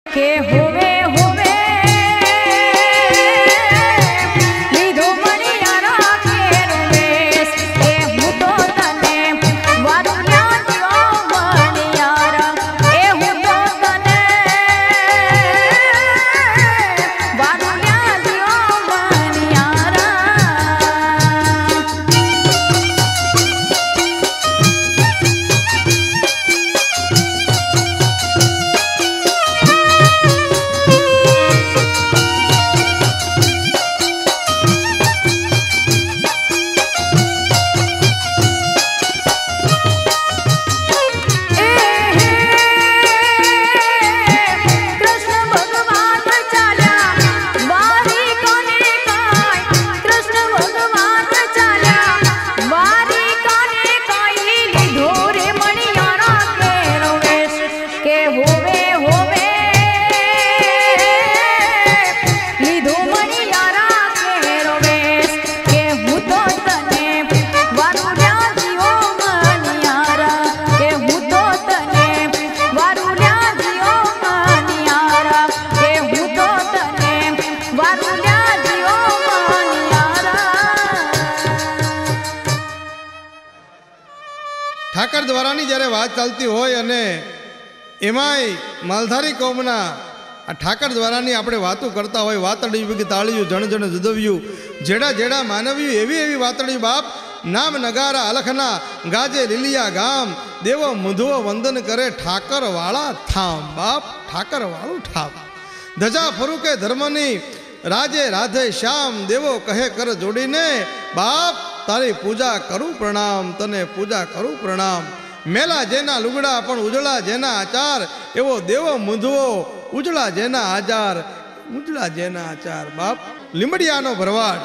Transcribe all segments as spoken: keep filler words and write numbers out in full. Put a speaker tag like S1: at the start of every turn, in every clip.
S1: કે હોવે હોવે લીધો મણિયારા કેરો વેશ કે હું તો તને વારુણ્યા દિયો મણિયારા એ હું તો તને વારુણ્યા દિયો મણિયારા
S2: ઠાકર દ્વારાની જ્યારે વાત ચાલતી હોય અને એમાંય માલધારી કોમના આ ઠાકર દ્વારાની આપણે વાતો કરતા હોય વાતડિયું કે તાળિયું જણ જણ જુદવ્યું જેડા જેડા માનવ્યું એવી એવી વાતડિયું બાપ નામ નગારા અલખના ગાજે લીલિયા ગામ દેવો મુધવો વંદન કરે ઠાકર વાળા થામ બાપ ઠાકર વાળું ઠામ ધજા ફરૂકે ધર્મની રાજે રાધે શ્યામ દેવો કહે કર જોડીને બાપ તારી પૂજા કરું પ્રણામ તને પૂજા કરું પ્રણામ મેલા જેના લુગડા પણ ઉજળા જેના આચાર એવો દેવો મુંધવો ઉજળા જેના આચાર ઉજળા જેના આચાર બાપ લીંબડિયાનો ભરવાડ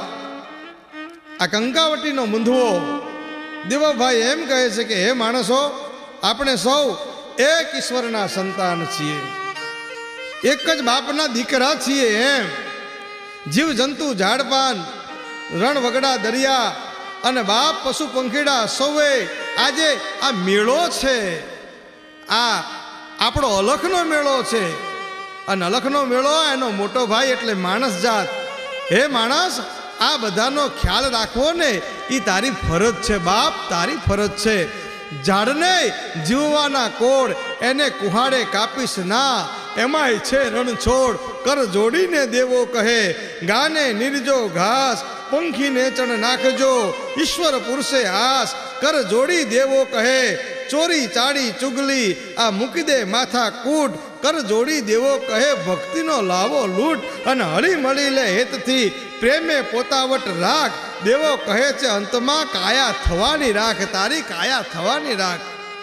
S2: આ કંકાવટીનો મુંધવો દેવોભાઈ એમ કહે છે કે હે માણસો આપણે સૌ એક ઈશ્વરના સંતાન છીએ એક જ બાપના દીકરા છીએ એમ જીવ જંતુ ઝાડપાન રણ વગડા દરિયા અને બાપ પશુ પંખીડા સૌએ આજે આ મેળો છે આ આપણો અલખનો મેળો છે અને અલખનો મેળો એનો મોટો ભાઈ એટલે માણસ જાત હે માણસ આ બધાનો ખ્યાલ રાખવો ને એ તારી ફરજ છે બાપ તારી ફરજ છે ઝાડને જીવવાના કોડ એને કુહાડે કાપીશ ના એમાંય છે રણ છોડ કર જોડીને દેવો કહે ગાને નિરજો ઘાસ પંખીને ચણ નાખજો ઈશ્વર પુરુષે આસ કર જોડી દેવો કહે ચોરી ચાડી ચુગલી આ મૂકી દે માથા કૂટ કર જોડી દેવો કહે ભક્તિનો લાવો લૂંટ અને હળી મળી લે હેતથી પ્રેમે પોતાવટ રાખ દેવો કહે છે અંતમાં કાયા થવાની રાખ તારી કાયા થવાની રાખ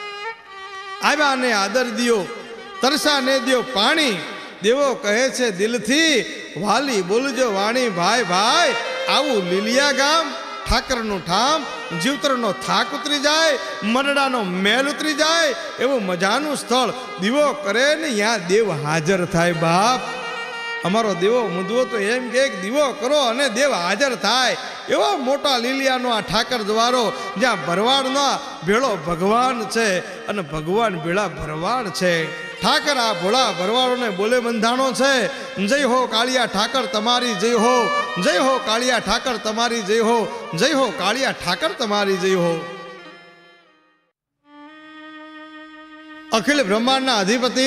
S2: આવ્યાને આદર દિયો તરસાને દિયો પાણી દેવો કહે છે દિલથી વાલી બોલજો વાણી ભાઈ ભાઈ આવું લીલિયા ગામ ઠાકરનું ઠામ જીવતરનો થાક ઉતરી જાય મરડાનો મેલ ઉતરી જાય એવું મજાનું સ્થળ દીવો કરે ને ત્યાં દેવ હાજર થાય બાપ અમારો દેવો મુદવો તો એમ કે દીવો કરો અને દેવ હાજર થાય એવો મોટા લીલિયાનો આ ઠાકર દ્વારો જ્યાં ભરવાડનો ભેળો ભગવાન છે અને ભગવાન ભેળા ભરવાડ છે ઠાકર આ ભોળા ભરવાડોને બોલે બંધાણો છે જય હો કાળિયા ઠાકર તમારી જય હો જય હો કાળિયા ઠાકર તમારી જય હો જય હો કાળિયા ઠાકર તમારી જય હો અખિલ બ્રહ્માંડના અધિપતિ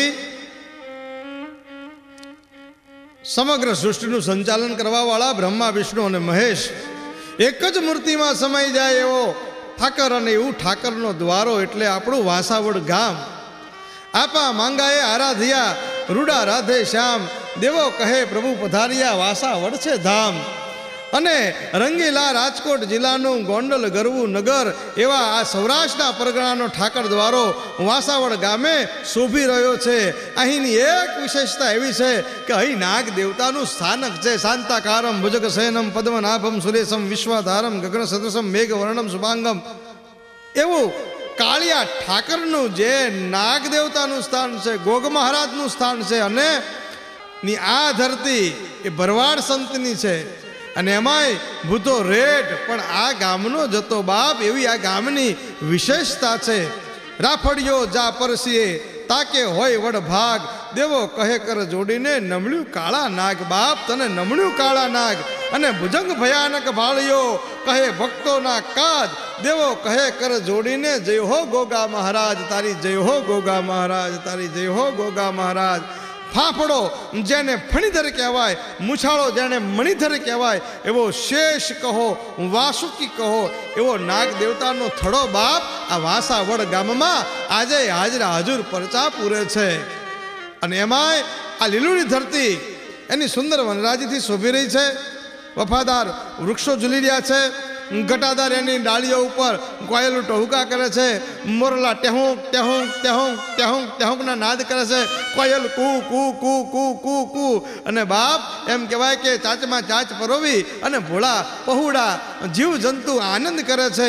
S2: સમગ્ર સૃષ્ટિનું સંચાલન કરવા વાળા બ્રહ્મા વિષ્ણુ અને મહેશ એક જ મૂર્તિમાં સમાઈ જાય એવો ઠાકર અને એવું ઠાકરનો દ્વારો એટલે આપણું વાસાવડ ગામ આપા માંગાએ આરાધ્યા રૂડા રાધે શ્યામ દેવો કહે પ્રભુ પધારિયા વાસાવડ છે ધામ અને રંગીલા રાજકોટ જિલ્લાનું ગોંડલ ગરવું નગર એવા આ સૌરાષ્ટ્રના પરગણાનો ઠાકર દ્વારો વાસાવડ ગામે શોભી રહ્યો છે અહીંની એક વિશેષતા એવી છે કે અહીં નાગ દેવતાનું સ્થાનક છે શાંતાકારમ ભુજગ શયનમ પદ્મનાભમ સુરેશમ વિશ્વાધારમ ગગન સદૃશમ મેઘવર્ણમ શુભાંગમ એવું કાળિયા ઠાકરનું જે નાગ દેવતાનું સ્થાન છે ગોગ મહારાજનું સ્થાન છે અને ની આ ધરતી એ ભરવાડ સંતની છે અને એમાંય ભૂતો રેટ પણ આ ગામનો જતો બાપ એવી આ ગામની વિશેષતા છે રાફડિયો જા પરસીએ તાકે હોય વડ ભાગ દેવો કહે કર જોડીને નમળ્યું કાળા નાગ બાપ તને નમળ્યું કાળા નાગ અને ભુજંગ ભયાનક ભાળ્યો કહે ભક્તોના કાજ દેવો કહે કર જોડીને જય હો ગોગા મહારાજ તારી જય હો ગોગા મહારાજ તારી જય હો ગોગા મહારાજ ફાફડો જેને ફણીધર કહેવાય મૂછાળો જેને મણિધર કહેવાય એવો શેષ કહો વાસુકી કહો એવો નાગ દેવતાનો થડો બાપ આ વાસાવડ ગામમાં આજે હાજરા હજુર પરચા પૂરે છે અને એમાંય આ લીલુડી ધરતી એની સુંદર વનરાજીથી શોભી રહી છે વફાદાર વૃક્ષો ઝૂલી રહ્યા છે ઘટાદાર એની ડાળીઓ ઉપર કોયલું ટહુકા કરે છે મોરલા ટેહુંક ટેહુંક ટેહુંક ટેહુંક ટેહુંકના નાદ કરે છે કોયલ કુ કુ કુ કુ કુ કુ અને બાપ એમ કહેવાય કે ચાચમાં ચાચ પરોવી અને ભોળા પહુડા જીવ જંતુ આનંદ કરે છે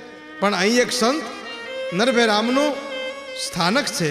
S2: પણ અહીં એક સંત નરભે રામનું સ્થાનક છે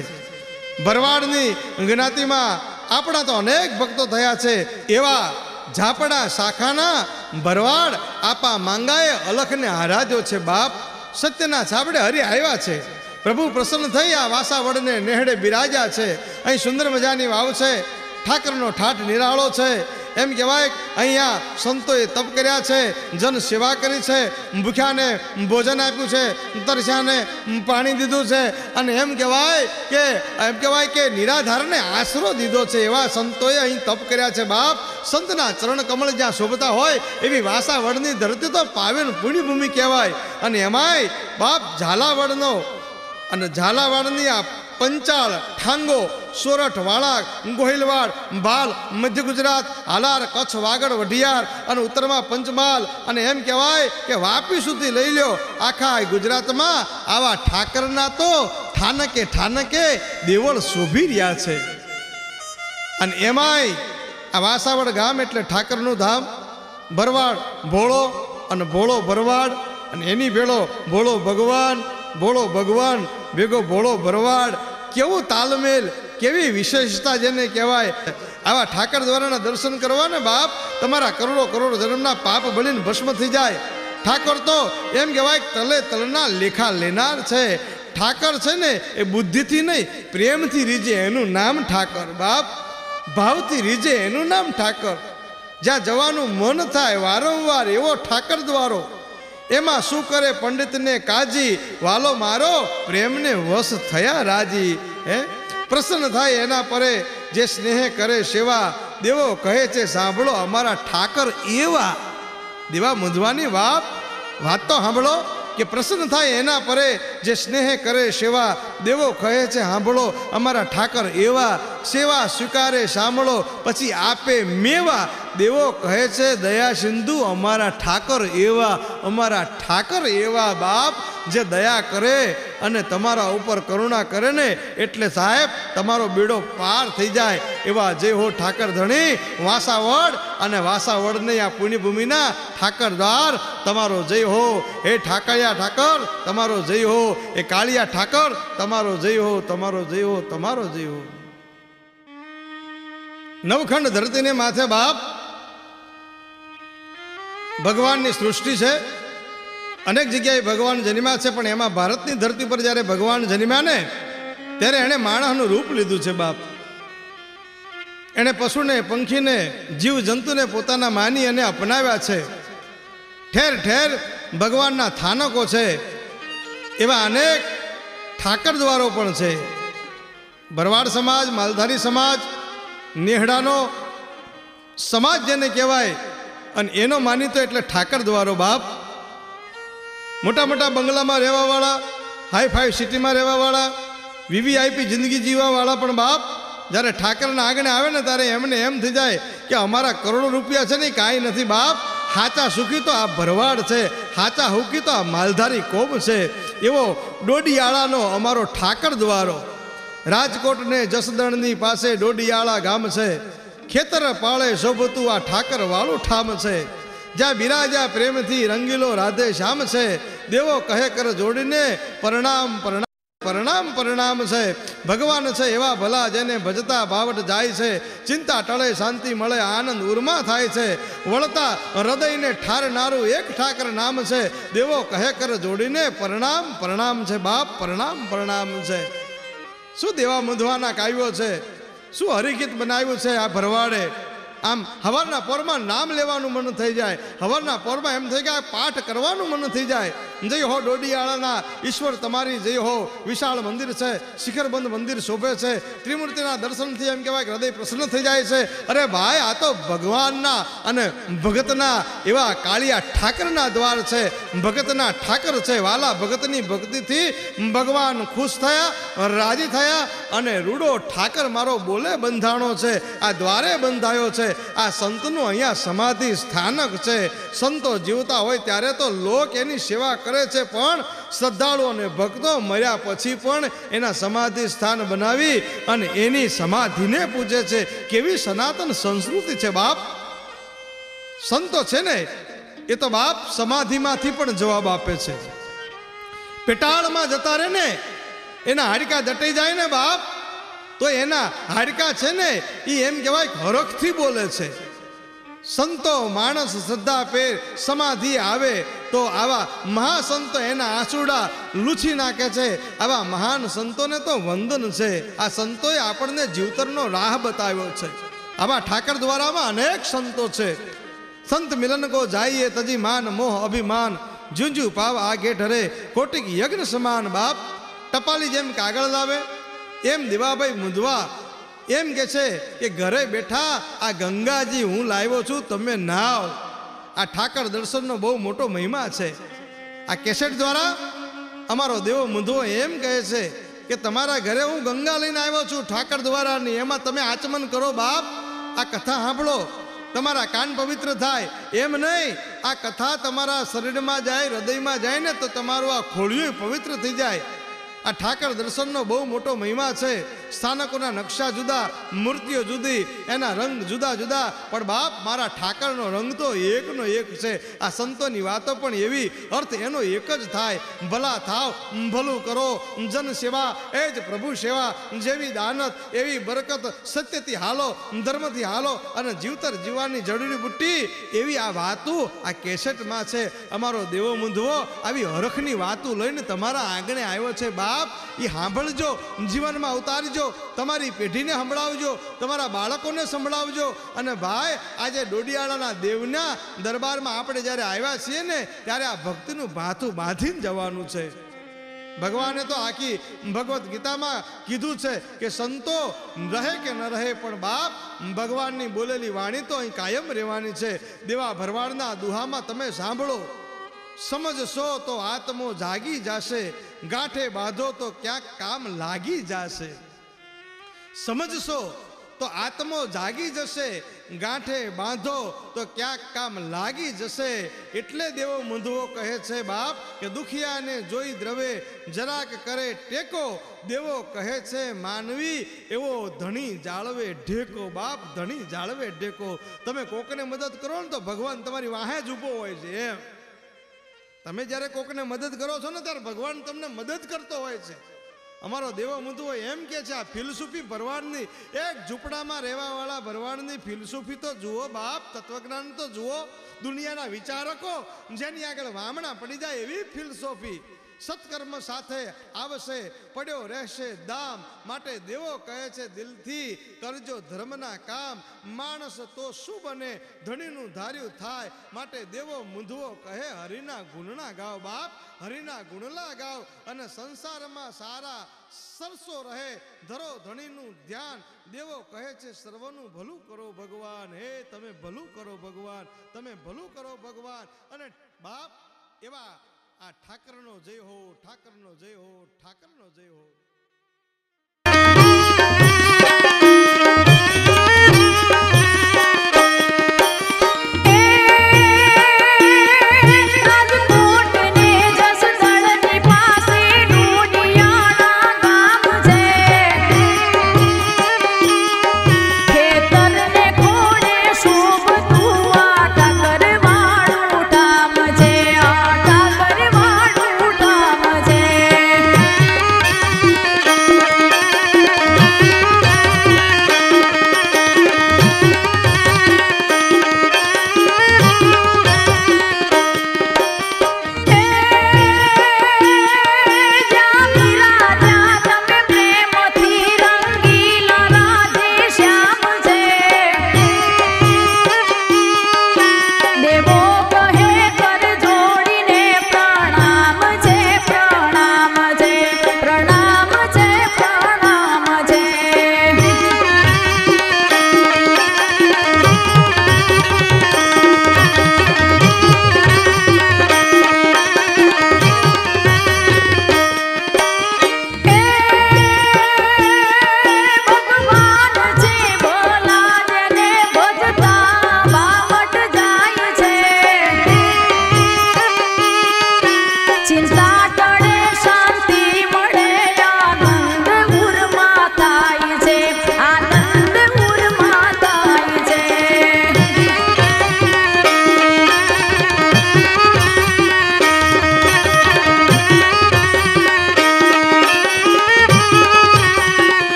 S2: ભરવાડની જ્ઞાતિમાં આપણા તો અનેક ભક્તો થયા છે એવા ઝાપડા શાખાના ભરવાડ આપા માંગાએ અલખને હારાજો છે બાપ સત્યના છાબડે હરી આવ્યા છે પ્રભુ પ્રસન્ન થઈ આ વાસાવડને નેહડે બિરાજ્યા છે અહીં સુંદર મજાની વાવ છે ઠાકરનો ઠાઠ નિરાળો છે એમ કહેવાય અહીંયા સંતોએ તપ કર્યા છે જન સેવા કરી છે ભૂખ્યાને ભોજન આપ્યું છે તરસ્યાને પાણી દીધું છે અને એમ કહેવાય કે એમ કહેવાય કે નિરાધારને આશરો દીધો છે એવા સંતોએ અહીં તપ કર્યા છે બાપ સંતના ચરણ કમળ જ્યાં શોભતા હોય એવી વાસાવડની ધરતી તો પાવન પુણ્યભૂમિ કહેવાય અને એમાંય બાપ ઝાલાવાડનો અને ઝાલાવાડની આ પંચાળ ઠાંગો સોરઠ વાળા ગોહિલવાડ ભાલ મધ્ય ગુજરાત હાલાર કચ્છ વાગડ વઢિયાર અને ઉત્તરમાં પંચમહાલ અને એમ કહેવાય કે વાપી સુધી લઈ લ્યો આખા ગુજરાતમાં આવા ઠાકરના તો ઠાનકે ઠાનકે દેવળ શોભી રહ્યા છે અને એમાંય આ વાસાવડ ગામ એટલે ઠાકરનું ધામ ભરવાડ ભોળો અને ભોળો ભરવાડ અને એની ભેળો ભોળો ભગવાન ભોળો ભગવાન ભેગો ભોળો ભરવાડ કેવું તાલમેલ કેવી વિશેષતા જેને કહેવાય આવા ઠાકર દ્વારાના દર્શન કરવા ને બાપ તમારા કરોડો કરોડ જન્મના પાપ બળીને ભસ્મ થઈ જાય ઠાકર તો એમ કહેવાય તલે તલના લેખા લેનાર છે ઠાકર છે ને એ બુદ્ધિથી નહીં પ્રેમથી રીજે એનું નામ ઠાકર બાપ ભાવથી રીજે એનું નામ ઠાકર જ્યાં જવાનું મન થાય વારંવાર એવો ઠાકર દ્વારો એમાં શું કરે પંડિતને કાજી વાલો મારો પ્રેમને વશ થયા રાજી હે પ્રસન્ન થાય એના પરે જે સ્નેહ કરે સેવા દેવો કહે છે સાંભળો અમારા ઠાકર એવા દેવા મૂંઝવાની વાત વાત તો સાંભળો કે પ્રસન્ન થાય એના પરે જે સ્નેહ કરે સેવા દેવો કહે છે સાંભળો અમારા ઠાકર એવા સેવા સ્વીકારે સાંભળો પછી આપે મેવા દેવો કહે છે દયા સિંધુ અમારા ઠાકર એવા અમારા ઠાકર એવા બાપ જે દયા કરે અને તમારા ઉપર કરુણા કરે ને એટલે સાહેબ તમારો બેડો પાર થઈ જાય એવા જે હો ઠાકર ધણી વાસાવડ અને વાસાવડની આ પુણ્યભૂમિના ઠાકર દ્વાર તમારો જય હો હે ઠાકરિયા ઠાકર તમારો જય હો એ કાળિયા ઠાકર તમારો જય હો તમારો જય હો તમારો જય હો નવખંડ ધરતીને માથે બાપ ભગવાનની સૃષ્ટિ છે અનેક જગ્યાએ ભગવાન જન્મ્યા છે પણ એમાં ભારતની ધરતી પર જ્યારે ભગવાન જન્મ્યા ને ત્યારે એણે માણસનું રૂપ લીધું છે બાપ એણે પશુને પંખીને જીવ જંતુને પોતાના માની અને અપનાવ્યા છે ઠેર ઠેર ભગવાનના થાનકો છે એવા અનેક ઠાકર દ્વારો પણ છે ભરવાડ સમાજ માલધારી સમાજ નેહડાનો સમાજ જેને કહેવાય અને એનો માનીતો એટલે ઠાકર દ્વારો બાપ મોટા મોટા બંગલામાં રહેવાવાળા હાઈ ફાઈ સિટીમાં રહેવાવાળા વીવીઆઈપી જિંદગી જીવવાવાળા પણ બાપ જ્યારે ઠાકરના આંગણે આવે ને ત્યારે એમને એમ થઈ જાય કે અમારા કરોડો રૂપિયા છે ને કાંઈ નથી બાપ હાચા સુખી તો આ ભરવાડ છે હાચા હુકી તો આ માલધારી કોમ છે એવો ડોડિયાળાનો અમારો ઠાકર દ્વારો રાજકોટને જસદણની પાસે ડોડિયાળા ગામ છે ખેતર પાળે શોભતું આ ઠાકર વાળું ઠામ છે જ્યાં બિરાજા પ્રેમથી રંગીલો રાધે શ્યામ છે દેવો કહે કર જોડીને પરણામ પરણામ પરણામ પરણામ છે ભગવાન છે એવા ભલા જેને ભજતા ભાવટ જાય છે ચિંતા ટળે શાંતિ મળે આનંદ ઉર્મા થાય છે વળતા હૃદયને ઠારનારું એક ઠાકર નામ છે દેવો કહે કર જોડીને પરણામ પરણામ છે બાપ પરણામ પરણામ છે શું દેવા મૂંધવાના કાવ્યો છે, શું હરિગીત બનાવ્યું છે આ ભરવાડે. આમ હવારના પોરમાં નામ લેવાનું મન થઈ જાય, હવારના પોરમાં એમ થઈ ગયા પાઠ કરવાનું મન થઈ જાય. જય હો ડોડિયાળાના ઈશ્વર તમારી જય હો. વિશાળ મંદિર છે, શિખરબંધ મંદિર શોભે છે, ત્રિમૂર્તિના દર્શનથી એમ કહેવાય કે હૃદય પ્રસન્ન થઈ જાય છે. અરે ભાઈ, આ તો ભગવાનના અને ભગતના એવા કાળિયા ઠાકરના દ્વાર છે, ભગતના ઠાકર છે. વાલા ભગતની ભક્તિથી ભગવાન ખુશ થયા, રાજી થયા અને રૂડો ઠાકર મારો બોલે બંધાણો છે, આ દ્વારે બંધાયો છે. આ સંતનું અહીંયા સમાધિ સ્થાનક છે. સંતો જીવતા હોય ત્યારે તો લોક એની સેવા કરે છે, પણ શ્રદ્ધાળુ અને ભક્તો મર્યા પછી પણ એના સમાધિ સ્થાન બનાવી અને એની સમાધિને પૂજે છે. કેવી સનાતન સંસ્કૃતિ છે બાપ. સંતો છે ને એ તો બાપ સમાધિમાંથી પણ જવાબ આપે છે. પેટાળમાં જતા રહે ને, એના હાડકા દટાઈ જાય ને બાપ, તો એના હાડકા છે ને એ એમ કહેવાય હરખથી બોલે છે. સંતો માણસ શ્રદ્ધા પેર સમાધિ આવે તો આવા મહાસંતો એના આંસુડા લૂછી નાખે છે. આવા મહાન સંતોને તો વંદન છે. આ સંતોએ આપણને જીવતરનો રાહ બતાવ્યો છે. આવા ઠાકર દ્વારામાં અનેક સંતો છે. સંત મિલન કો જાઈએ તજી માન મોહ અભિમાન, જુંજુ પાવ આગે ઢરે કોટિક યજ્ઞ સમાન. બાપ ટપાલી જેમ કાગળ લાવે એમ દેવાભાઈ મૂંધવા એમ કે છે કે ઘરે બેઠા આ ગંગાજી હું લાવ્યો છું, તમે નાવ. આ ઠાકર દર્શનનો બહુ મોટો મહિમા છે. આ કેસેટ દ્વારા અમારો દેવો મૂંધવો એમ કહે છે કે તમારા ઘરે હું ગંગા લઈને આવ્યો છું ઠાકર દ્વારાની, એમાં તમે આચમન કરો બાપ. આ કથા સાંભળો, તમારા કાન પવિત્ર થાય. એમ નહીં, આ કથા તમારા શરીરમાં જાય, હૃદયમાં જાય ને તો તમારું આ ખોળિયું પવિત્ર થઈ જાય. આ ઠાકર દર્શનનો બહુ મોટો મહિમા છે. સ્થાનકોના નકશા જુદા, મૂર્તિઓ જુદી, એના રંગ જુદા જુદા, પણ બાપ મારા ઠાકરનો રંગ તો એકનો એક છે. આ સંતોની વાતો પણ એવી, અર્થ એનો એક જ થાય, ભલા થાવ, ભલું કરો, જન સેવા એ જ પ્રભુ સેવા. જેવી દાનત એવી બરકત, સત્યથી હાલો, ધર્મથી હાલો અને જીવતર જીવવાની જડીની બુટ્ટી, એવી આ વાતો આ કેસેટમાં છે. અમારો દેવો મૂંધવો આવી હરખની વાતો લઈને તમારા આંગણે આવ્યો છે બાપ. એ સાંભળજો, જીવનમાં ઉતારજો, તમારી પેઢીને સંભળાવજો, તમારા બાળકોને સંભળાવજો. અને ભાઈ આજે ડોડિયાળાના દેવના દરબારમાં આપણે જ્યારે આવ્યા છીએ ને, ત્યારે આ ભક્તિનું ભાથું બાંધીને જવાનું છે. ભગવાને તો આખી ભગવદ્ ગીતામાં કીધું છે કે સંતો રહે કે ન રહે, પણ બાપ ભગવાનની બોલેલી વાણી તો અહીં કાયમ રહેવાની છે. દેવા ભરવાડના દુહામાં તમે સાંભળો, સમજશો તો આત્મો જાગી જશે, ગાંઠે બાંધો તો ક્યાંક કામ લાગી જશે. સમજશો તો આત્મો જાગી જશે, ગાંઠે બાંધો તો ક્યાંક કામ લાગી જશે. એટલે દેવો મૂંધવો કહે છે બાપ કે દુખિયાને જોઈ દ્રવે જરાક કરે ટેકો. દેવો કહે છે માનવી એવો ધણી જાળવે ઢેકો. બાપ ધણી જાળવે ઢેકો. તમે કોકને મદદ કરો ને તો ભગવાન તમારી વાહે જ ઊભો હોય છે. એમ તમે જ્યારે કોકને મદદ કરો છો ને ત્યારે ભગવાન તમને મદદ કરતો હોય છે. અમારો દેવો મૂંધવો એમ કે છે આ ફિલસૂફી ભરવાડની, એક ઝૂંપડામાં રહેવાવાળા ભરવાડની ફિલસૂફી તો જુઓ બાપ, તત્વજ્ઞાન તો જુઓ. દુનિયાના વિચારકો જેની આગળ વામણા પડી જાય એવી ફિલસૂફી. સત્કર્મ સાથે આવશે પડ્યો રહેશે દામ. માટે દેવો કહે છે દિલથી કરજો ધર્મના કામ, માણસ તો શું બને ધણીનું ધાર્યું થાય. માટે દેવો મૂંધવો કહે હરિના ગુણના ગાવ. બાપ હરિના ગુણલા ગાવ અને સંસારમાં સારા સરસો રહે, ધરો ધણીનું ધ્યાન. દેવો કહે છે સર્વનું ભલું કરો ભગવાન. હે તમે ભલું કરો ભગવાન, તમે ભલું કરો ભગવાન. અને બાપ એવા આ ઠાકરનો જય હો, ઠાકરનો જય હો, ઠાકરનો જય હો.
S1: ઠાકર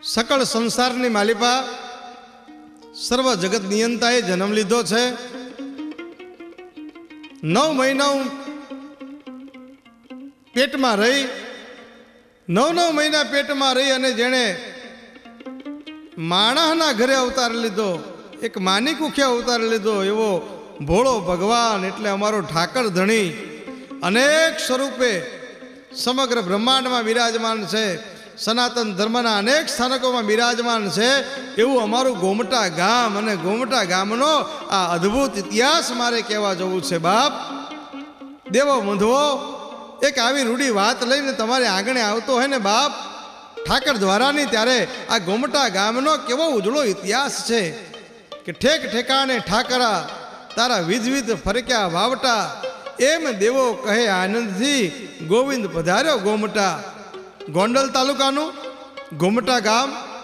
S2: સકળ સંસારની માલિપા સર્વ જગત નિયંતાએ જન્મ લીધો છે. નવ મહિના પેટમાં રહી નવ નવ મહિના પેટમાં રહી અને જેણે માણસના ઘરે અવતાર લીધો, એક માની કુખે અવતાર લીધો એવો ભોળો ભગવાન એટલે અમારો ઠાકર ધણી અનેક સ્વરૂપે સમગ્ર બ્રહ્માંડમાં બિરાજમાન છે. સનાતન ધર્મના અનેક સ્થાનકોમાં બિરાજમાન છે એવું અમારું ગોમટા ગામ અને ગોમટા ગામનો આ અદ્ભુત ઇતિહાસ મારે કહેવા જવું છે. બાપ દેવો મૂંધવો એક આવી રૂડી વાત લઈને તમારે આંગણે આવતો હોય ને બાપ ઠાકર દ્વારાની, ત્યારે આ ગોમટા ગામનો કેવો ઉજળો ઇતિહાસ છે કે ઠેક ઠેકાણે ઠાકરા તારા વિધ વિધ ફરક્યા વાવટા, એમ દેવો કહે આનંદથી ગોવિંદ પધાર્યો ગોમટા. ગોંડલ તાલુકાનું ગોમટા ગામ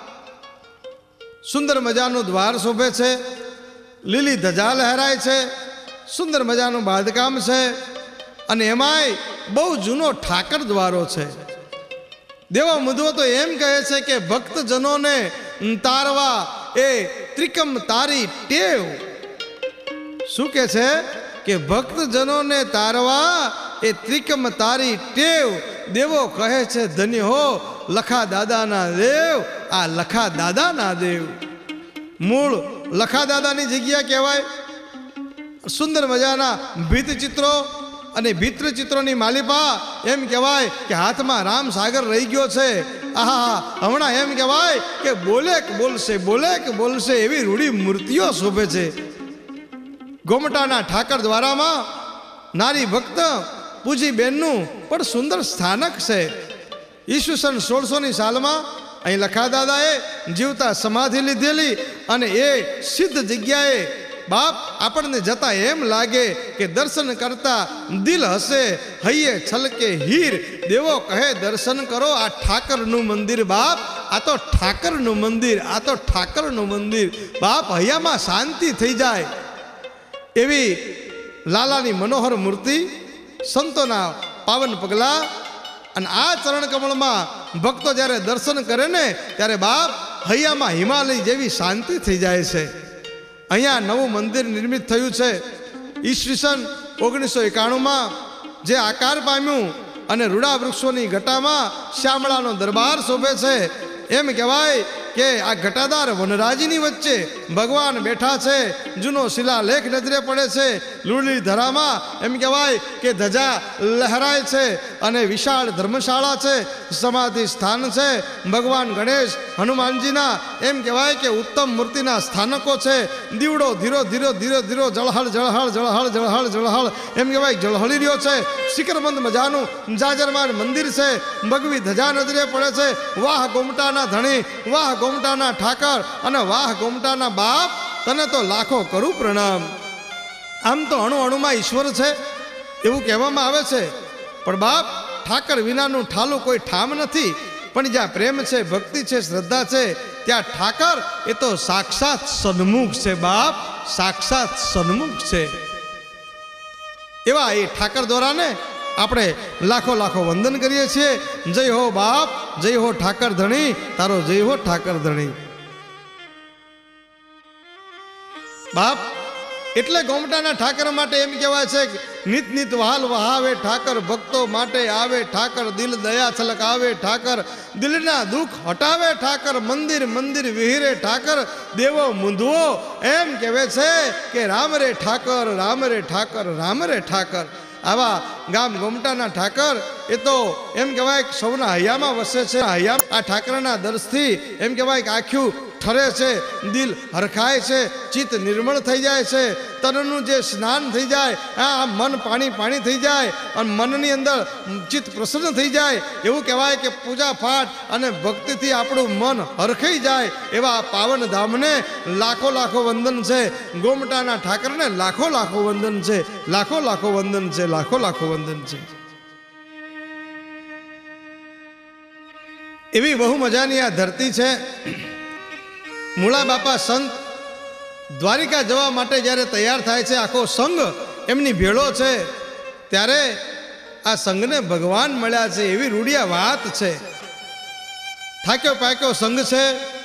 S2: સુંદર મજાનું દ્વાર શોભે છે, લીલી ધજા લહેરાય છે, સુંદર મજાનું બાંધકામ છે અને એમાંય બહુ જૂનો ઠાકર દ્વારો છે. દેવા મુદ્દો તો એમ કહે છે કે ભક્તજનોને તારવા એ ત્રિકમ તારી ટેવ. શું કહે છે કે ભક્તજનોને તારવા એ ત્રિકમ તારી ટેવ. દેવો કહે છે ધન્ય હો લખા દાદાના દેવ, આ લખા દાદાના દેવ. મૂળ લખા દાદાની જગ્યા કહેવાય. સુંદર મજાના ભીત ચિત્રો અને ભીત્ર ચિત્રોની માલિપા એમ કહેવાય કે હાથમાં રામ સાગર રહી ગયો છે. આહા હમણાં એમ કહેવાય કે બોલે કે બોલશે બોલે કે બોલશે એવી રૂડી મૂર્તિઓ શોભે છે. ગોમટાના ઠાકર દ્વારામાં નારી ભક્ત પૂજી બેનનું પણ સુંદર સ્થાનક છે. ઈસવીસન સોળસોની સાલમાં અહીં લખા દાદાએ જીવતા સમાધિ લીધેલી અને એ સિદ્ધ જગ્યાએ બાપ આપણને જતા એમ લાગે કે દર્શન કરતા દિલ હસે હૈયે છલકે હીર. દેવો કહે દર્શન કરો આ ઠાકરનું મંદિર. બાપ આ તો ઠાકરનું મંદિર, આ તો ઠાકરનું મંદિર. બાપ હૈયામાં શાંતિ થઈ જાય એવી લાલાની મનોહર મૂર્તિ, સંતોના પાવન પગલા અને આ ચરણ કમળમાં ભક્તો જ્યારે દર્શન કરે ને ત્યારે બાપ હૈયામાં હિમાલય જેવી શાંતિ થઈ જાય છે. અહીંયા નવું મંદિર નિર્મિત થયું છે ઈસવીસન ઓગણીસો એકાણુંમાં, જે આકાર પામ્યું અને રૂડા વૃક્ષોની ઘટામાં શ્યામળાનો દરબાર શોભે છે. એમ કહેવાય કે આ ઘટાદાર વનરાજીની વચ્ચે ભગવાન બેઠા છે. જૂનો શિલાલેખ નજરે પડે છે. લૂલી ધરામાં એમ કહેવાય કે ધજા લહેરાય છે અને વિશાળ ધર્મશાળા છે, સમાધિ સ્થાન છે. ભગવાન ગણેશ હનુમાનજીના એમ કહેવાય કે ઉત્તમ મૂર્તિના સ્થાનકો છે. દીવડો ધીરો ધીરો ધીરો ધીરો જળહળ જળહળ જળહળ જળહળ જળહળ એમ કહેવાય જળહળી રહ્યો છે. શિખરબંધ મજાનું જાજરમાન મંદિર છે. ભગવી ધજા નજરે પડે છે. વાહ ગોમટાના ધણી, વાહ ગોમટાના ઠાકર અને વાહ ગોમટાના બાપ, તને તો લાખો કરું પ્રણામ. આમ તો અણુ અણુમાં ઈશ્વર છે એવું કહેવામાં આવે છે, પણ બાપ ઠાકર વિનાનું ઠાલું કોઈ ઠામ નથી. પણ જ્યાં પ્રેમ છે, ભક્તિ છે, શ્રદ્ધા છે, ત્યાં ઠાકર એ તો સાક્ષાત સન્મુખ છે. બાપ સાક્ષાત સન્મુખ છે. એવા એ ઠાકર દ્વારાને આપણે લાખો લાખો વંદન કરીએ છીએ. જય હો બાપ, જય હો ઠાકર ધણી, તારો જય હો ઠાકર ધણી. બાપ એટલે ગોમટાના ઠાકર માટે એમ કહેવાય છે કે નિત નિત વહાલ વહાવે ઠાકર, ભક્તો માટે આવે ઠાકર, દિલ દયા છલક આવે ઠાકર, દિલના દુઃખ હટાવે ઠાકર, મંદિર મંદિર વિહીરે ઠાકર. દેવો મૂંધવો એમ કહેવે છે કે રામ રે ઠાકર, રામ રે ઠાકર, રામ રે ઠાકર. આવા ગામ ગોમટાના ઠાકર એ તો એમ કહેવાય કે સૌના હૈયામાં વસે છે. હૈયા આ ઠાકરના દર્શથી એમ કહેવાય કે આખું ઠરે છે, દિલ હરખાય છે, ચિત્ત નિર્મળ થઈ જાય છે, તનનું જે સ્નાન થઈ જાય, આ મન પાણી પાણી થઈ જાય અને મનની અંદર ચિત્ત પ્રસન્ન થઈ જાય. એવું કહેવાય કે પૂજા પાઠ અને ભક્તિથી આપણું મન હરખાઈ જાય. એવા પાવન ધામને લાખો લાખો વંદન છે. ગોમટાના ઠાકરને લાખો લાખો વંદન છે, લાખો લાખો વંદન છે, લાખો લાખો વંદન છે. એવી બહુ મજાની આ ધરતી છે. મૂળા બાપા સંત દ્વારિકા જવા માટે જ્યારે તૈયાર થાય છે, આખો સંઘ એમની ભેળો છે, ત્યારે આ સંઘને ભગવાન મળ્યા છે એવી રૂડિયા વાત છે. થાક્યો પાક્યો સંઘ છે,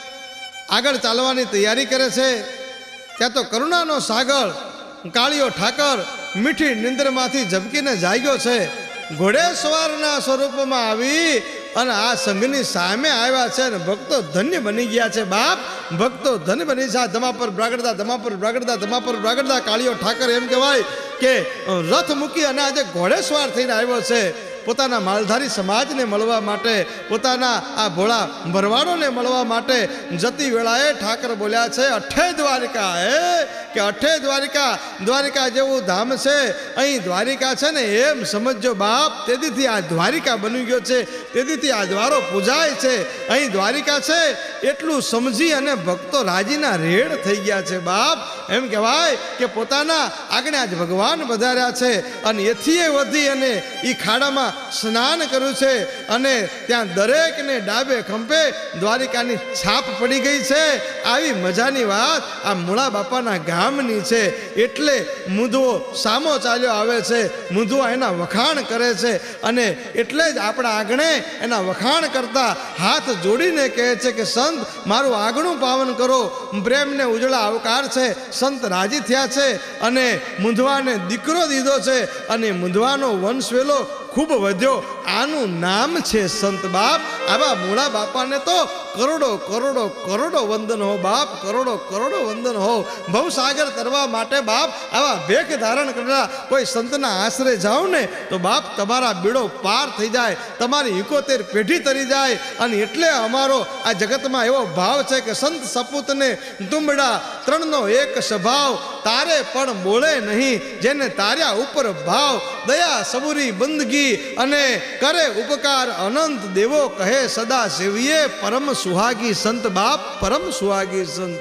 S2: આગળ ચાલવાની તૈયારી કરે છે, ત્યાં તો કરુણાનો સાગર કાળિયો ઠાકર મીઠી નિંદ્રમાંથી ઝબકીને જાગ્યો છે. ઘોડે સવારના સ્વરૂપમાં આવી અને આ સંઘની સામે આવ્યા છે અને ભક્તો ધન્ય બની ગયા છે. બાપ ભક્તો ધન્ય બની છે. ધમા પર બ્રાગડતા ધમા પર બ્રાગડતા ધમા પર બ્રાગડતા કાળિયો ઠાકર એમ કહેવાય કે રથ મૂકી અને આજે ઘોડે સવાર થઈને આવ્યો છે. પોતાના માલધારી સમાજને મળવા માટે, પોતાના આ ભોળા ભરવાડોને મળવા માટે જતી વેળાએ ઠાકર બોલ્યા છે અઠે દ્વારિકા હે કે અઠે દ્વારિકા. દ્વારિકા જેવું ધામ છે, અહીં દ્વારિકા છે ને એમ સમજો બાપ. તેદીથી આ દ્વારિકા બની ગયો છે, તેદીથી આ દ્વારો પૂજાય છે. અહીં દ્વારિકા છે એટલું સમજી અને ભક્તો રાજીના રેડ થઈ ગયા છે. બાપ એમ કહેવાય કે પોતાના આગળ આજ ભગવાન વધાર્યા છે અને એથી વધી અને એ ખાડામાં સ્નાન કર્યું છે અને ત્યાં દરેકને ડાબે ખંભે દ્વારિકાની છાપ પડી ગઈ છે. આવી મજાની વાત આ મૂળા બાપાના ગામની છે. એટલે મૂંધવો સામો ચાલ્યો આવે છે, મૂંધવા એના વખાણ કરે છે અને એટલે જ આપણા આંગણે એના વખાણ કરતા હાથ જોડીને કહે છે કે સંત મારું આગણું પાવન કરો. પ્રેમને ઉજળા આવકાર છે. સંત રાજી થયા છે અને મૂંધવાને દીકરો દીધો છે અને મૂંધવાનો વંશવેલો ખૂબ વધ્યો. આનું નામ છે સંત. બાપ આવા મૂળા બાપાને તો કરોડો કરોડો કરોડો વંદન હો બાપ, કરોડો કરોડો વંદન હો. ભવસાગર તરવા માટે બાપ આવા ભેખ ધારણ કરનારા કોઈ સંતના આશરે જાઓ ને તો બાપ તમારા બીડો પાર થઈ જાય, તમારી ઇકોતેર પેઢી તરી જાય. અને એટલે અમારો આ જગતમાં એવો ભાવ છે કે સંત સપૂતને તુંબડા ત્રણનો એક સ્વભાવ, તારે પણ બોલે નહીં જેને તાર્યા ઉપર ભાવ. દયા સબુરી બંદગી અને કરે ઉપકાર અનંત દેવો કહે સદા સેવીએ પરમ સુહાગી સંત. બાપ પરમ સુહાગી સંત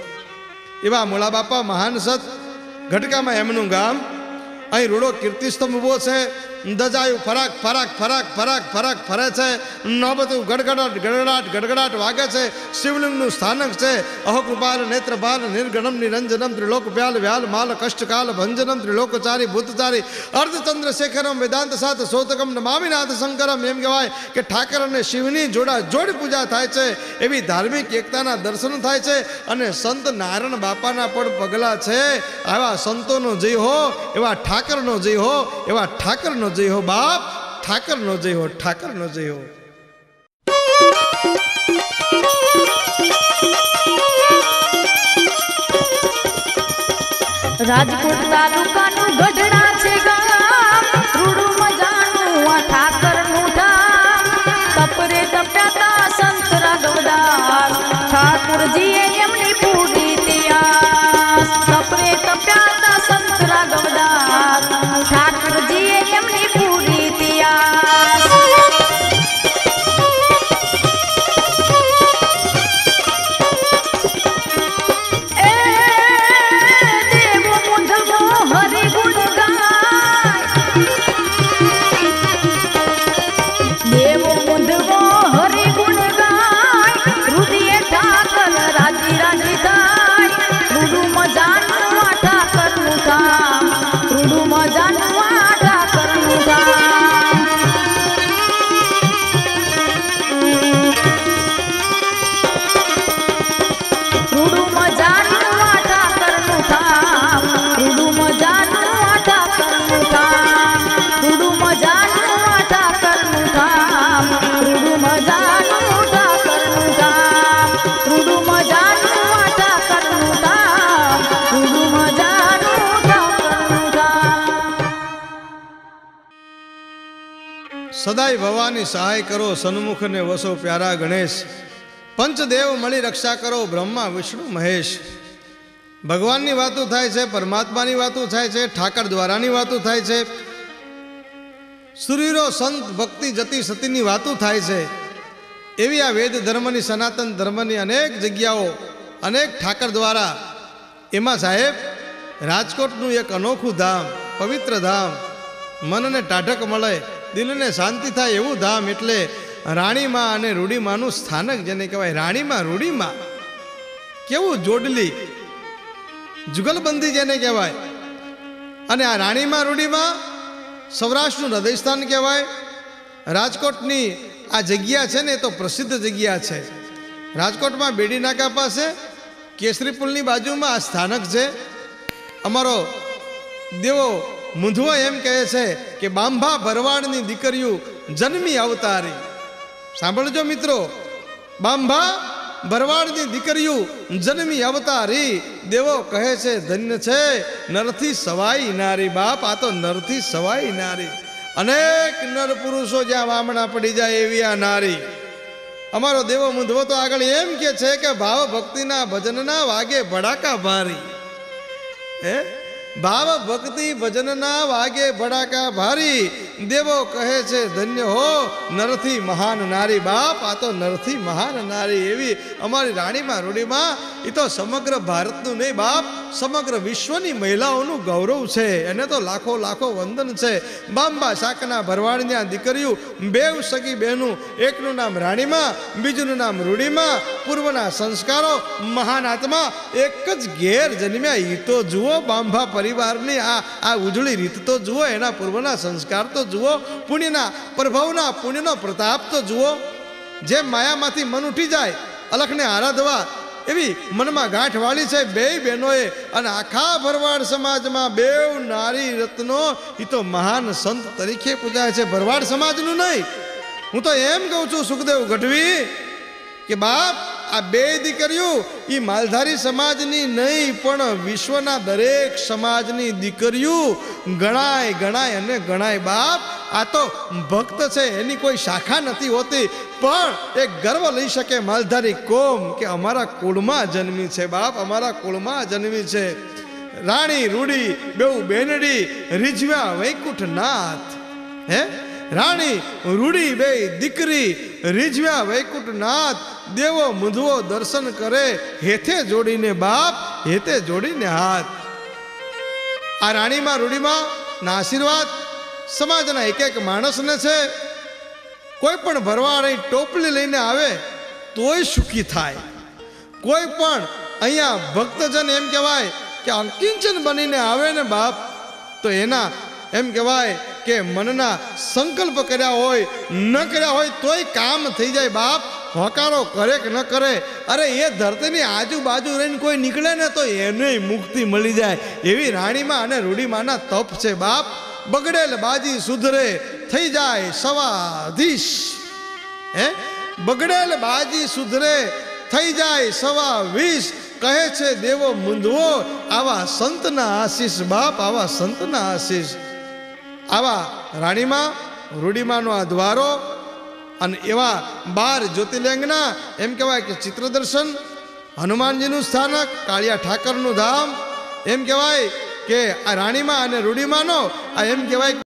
S2: એવા મૂળા બાપા મહાન સંત. ઘટકામાં એમનું ગામ. અહીં રૂડો કીર્તિસ્તંભ ઊભો છે. દજાયું ફરાક ફરાક ફરાક ફરાક ફરાક ફરે છે. નોબતું ગડગડાટ ગડગડાટ ગડગડાટ વાગે છે. શિવલિંગનું સ્થાનક છે. અહોકૃપાલ નેત્રપાલ નિર્ગણમ નિરંજનમ ત્રિલોક વ્યાલ વ્યાલ માલ કષ્ટકાલ ભંજનમ ત્રિલોકચારી ભૂતચારી અર્ધચંદ્ર શેખરમ વેદાંત સાત સોતકમ નમામિનાથ શંકરમ. એમ કહેવાય કે ઠાકર અને શિવની જોડા જોડ પૂજા થાય છે. એવી ધાર્મિક એકતાના દર્શન થાય છે અને સંત નારાયણ બાપાના પણ પગલા છે. આવા સંતોનો જય હો, એવા ઠાકરનો જય હો, એવા ઠાકરનો જય હો બાપ, ઠાકરનો જય હો, ઠાકરનો જય હો.
S1: રાજકોટ તાલુકાનું ગઢડા છે ગામ, રૂડું મજાનું આ ઠાકરનું ધામ. તપરે તપ્યાતા સંત રાઘવદાસ, ઠાકુરજીએ એમની પૂરી ત્યાસ. તપરે તપ્યાતા સંત રાઘવદાસ, ઠાકુરજીએ એમની પૂરી ત્યાસ.
S2: સદાય ભવાની સહાય કરો, સન્મુખ ને વસો પ્યારા ગણેશ. પંચદેવ મળી રક્ષા કરો, બ્રહ્મા વિષ્ણુ મહેશ. ભગવાનની વાતો થાય છે, પરમાત્માની વાતો થાય છે, ઠાકર દ્વારાની વાતો થાય છે, સુરીરો સંત ભક્તિ જતી સતીની વાતો થાય છે. એવી આ વેદ ધર્મની, સનાતન ધર્મની અનેક જગ્યાઓ, અનેક ઠાકર દ્વારા. એમાં સાહેબ રાજકોટનું એક અનોખું ધામ, પવિત્ર ધામ, મનને ટાઢક મળે, દિલને શાંતિ થાય એવું ધામ એટલે રાણીમાં અને રૂડીમાનું સ્થાનક જેને કહેવાય. રાણીમાં રૂડીમાં કેવું જોડલી જુગલબંધી જેને કહેવાય. અને આ રાણીમાં રૂડીમાં સૌરાષ્ટ્રનું હૃદયસ્થાન કહેવાય. રાજકોટની આ જગ્યા છે ને એ તો પ્રસિદ્ધ જગ્યા છે. રાજકોટમાં બેડી નાકા પાસે કેસરી પુલની બાજુમાં આ સ્થાનક છે. અમારો દેવો મૂંધવો એમ કહે છે કે બાંભા ભરવાડની દીકરીઓ જન્મી અવતારી. સાંભળજો મિત્રો, બાંભા ભરવાડની દીકરીઓ જન્મી અવતારી. દેવો કહે છે ધન્ય છે નરથી સવાઈ નારી. બાપ, આ તો નરથી સવાઈ નારી. અનેક નર પુરુષો જ્યાં વામણા પડી જાય એવી આ નારી. અમારો દેવો મૂંધવો તો આગળ એમ કે છે કે ભાવ ભક્તિના ભજનના વાગે ભડાકા ભારી. હે, ભાવ ભક્તિ ભજનના વાગે ભડાકા ભારી. દેવો કહે છે ધન્ય હો નરથી મહાન નારી. બાપ, આ તો નરથી મહાન નારી. એવી અમારી રાણીમાં રૂડીમાં એ તો સમગ્ર ભારતનું નહીં બાપ, સમગ્ર વિશ્વની મહિલાઓનું ગૌરવ છે. એને તો લાખો લાખો વંદન છે. બાંબા શાકના ભરવાડની આ દીકરીઓ બેવ સગી બહેનું, એકનું નામ રાણીમાં, બીજુંનું નામ રૂડીમાં. પૂર્વના સંસ્કારો, મહાન આત્મા એક જ ઘેર જન્મ્યા. એ તો જુઓ બાંભા પરિવારની આ આ ઉજળી રીત તો જુઓ, એના પૂર્વના સંસ્કાર તો જુઓ, પુણ્યના પ્રભાવના પુણ્યનો પ્રતાપ તો જુઓ. જેમ માયામાંથી મન ઉઠી જાય અલખને આરાધવા, એવી મનમાં ગાંઠ વાળી છે બે બહેનોએ. અને આખા ભરવાડ સમાજમાં બેવ નારી રત્નો એ તો મહાન સંત તરીકે પૂજાય છે, ભરવાડ સમાજનું નહીં. હું તો એમ કહું છું સુખદેવ ગઢવી કે બાપ, આ બે દીકરીઓ એ માલધારી સમાજની નહીં પણ વિશ્વના દરેક સમાજની દીકરીઓ ગણાય ગણાય અને ગણાય. બાપ, આ તો ભક્ત છે, એની કોઈ શાખા નથી હોતી, પણ એક ગર્વ લઈ શકે માલધારી કોમ કે અમારા કુળમાં જન્મી છે. બાપ, અમારા કુળમાં જન્મી છે. રાણી રૂડી બેઉ બેનડી રીઝવ્યા વૈકુંઠનાથ. હે, રાણી રૂડી બે દીકરી રીઝવ્યા વૈકુંઠનાથ. દેવો મૂંધવો દર્શન કરે હેથે જોડીને બાપ, હેથે જોડીને હાથ. આ રાણીમાં રૂડીમાં ના આશીર્વાદ સમાજના એક એક માણસને છે. કોઈ પણ ભરવાડ અહીં ટોપલી લઈને આવે તોય સુખી થાય. કોઈ પણ અહીંયા ભક્તજન એમ કહેવાય કે અંકિંચન બનીને આવે ને બાપ, તો એના એમ કહેવાય કે મનના સંકલ્પ કર્યા હોય ન કર્યા હોય તોય કામ થઈ જાય. બાપ, હોકારો કરે કે ન કરે, અરે એ ધરતીની આજુબાજુ રહીને કોઈ નીકળે ને તો એને મુક્તિ મળી જાય. એવી રાણીમાં અને રૂડીમાંના તપ છે. બાપ, બગડેલ બાજી સુધરે થઈ જાય સવાધીશ. હે, બગડેલ બાજી સુધરે થઈ જાય સવા વીસ. કહે છે દેવો મૂંધવો આવા સંતના આશીષ. બાપ, આવા સંતના આશીષ. આવા રાણીમાં રૂડીમાંનો આ દ્વારો અને એવા બાર જ્યોતિર્લિંગના એમ કહેવાય કે ચિત્રદર્શન, હનુમાનજીનું સ્થાનક, કાળિયા ઠાકરનું ધામ, એમ કહેવાય કે આ રાણીમાં અને રૂડીમાંનો આ એમ કહેવાય